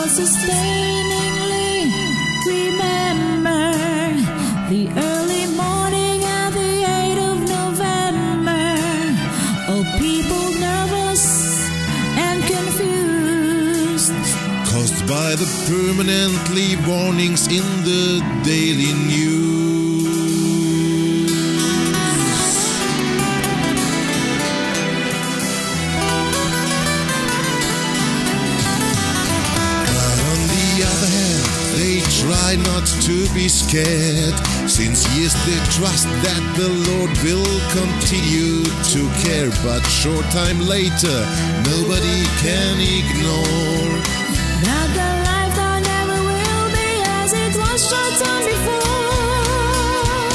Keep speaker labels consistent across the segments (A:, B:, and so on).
A: unsustainingly remember the early morning of the 8th of November. All people nervous and confused,
B: caused by the permanently warnings in the daily news. They try not to be scared, since years they trust that the Lord will continue to care. But short time later, nobody can ignore
A: that the life that never will be as it was short time before.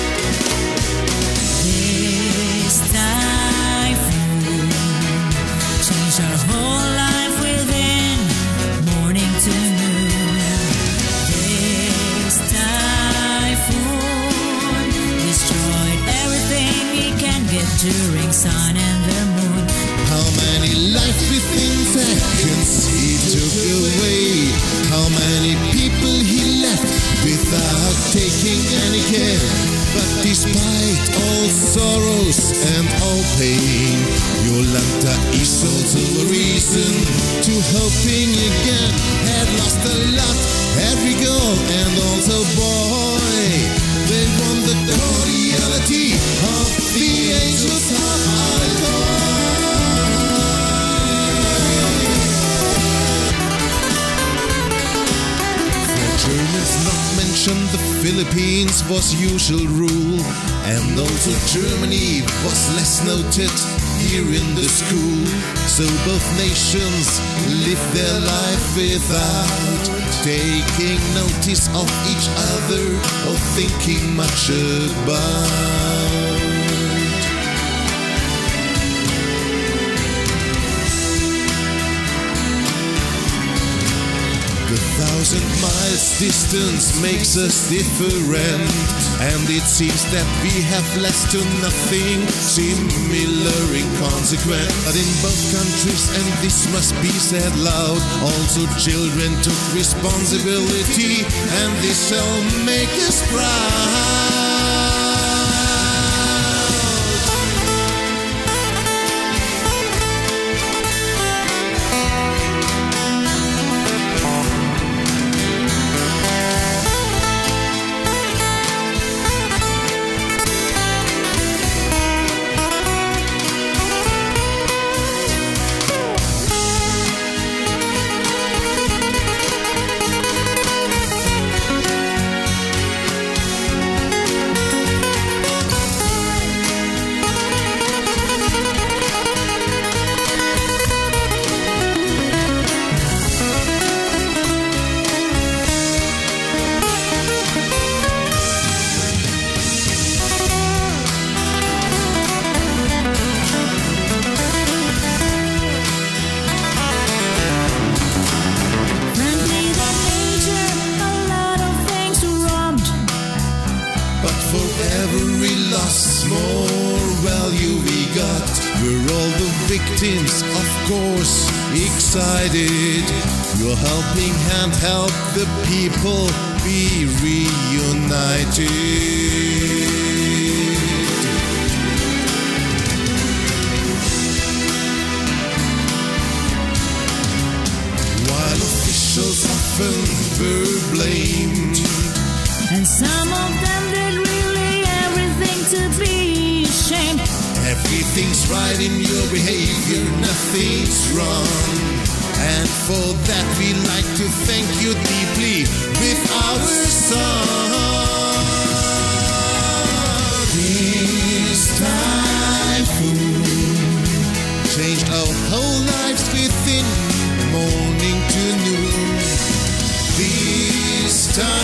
A: This typhoon changed our whole life within morning to noon. During sun and the moon,
B: how many lives within seconds he took away? How many people he left without taking any care? But despite all sorrows and all pain, Jolanta is also a reason to hoping again. Had lost a lot, every girl and also boy. They won the cordiality of the angels of our God. For Germans not mentioned, the Philippines was usual rule, and also Germany was less noted here in the school. So both nations live their life without taking notice of each other or thinking much about. The 1,000 miles distance makes us different, and it seems that we have less to nothing similar in consequence. But in both countries, and this must be said loud, also children took responsibility, and this shall make us proud. Every loss, more value we got. We're all the victims, of course, excited. Your helping hand help the people be reunited. While officials often were blamed,
A: and some of them did really everything to be ashamed.
B: Everything's right in your behavior, nothing's wrong. And for that we like to thank you deeply with our song. This typhoon changed our whole lives within morning to noon. This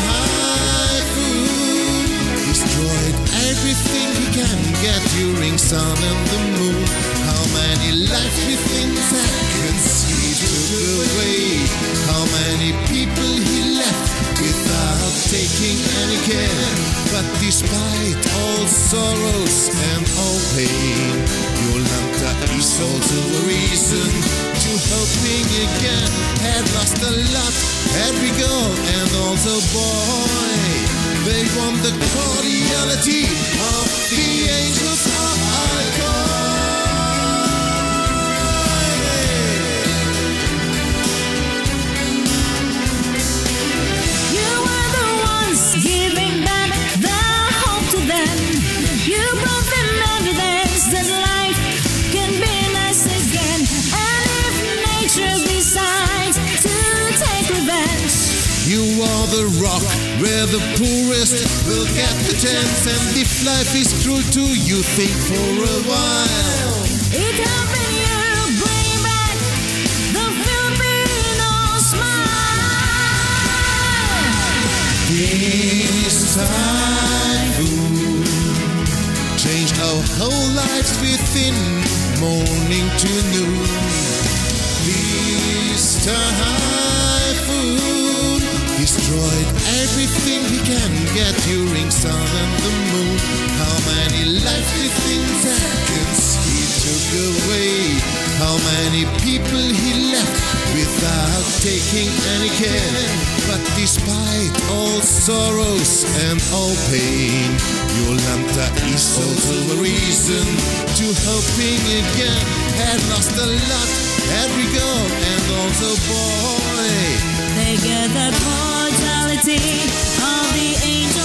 B: typhoon destroyed everything he can get during sun and the moon. How many lives within seconds he took away? How many people he left without taking any care? But despite all sorrows and all pain, Jolanta Jolanta is also a reason to hoping again. Had lost a lot, every girl and also boy. They want the cordiality of the angels of Alcor.
A: You were the ones giving back the hope to them. You brought them evidence that life can be nice again. And if nature decides to take revenge,
B: You are the rock where the poorest will get the chance. And if life is cruel to you, think for a while.
A: it helping you bring back the Filipino smile.
B: This typhoon changed our whole lives within morning to noon. This typhoon destroyed everything we can get during sun and the moon. How many lively seconds he took away. How many people he left without taking any care. But despite all sorrows and all pain, Jolanta is also a reason to hoping again. Had lost a lot, every girl and also boy.
A: They get the cordiality of the angels.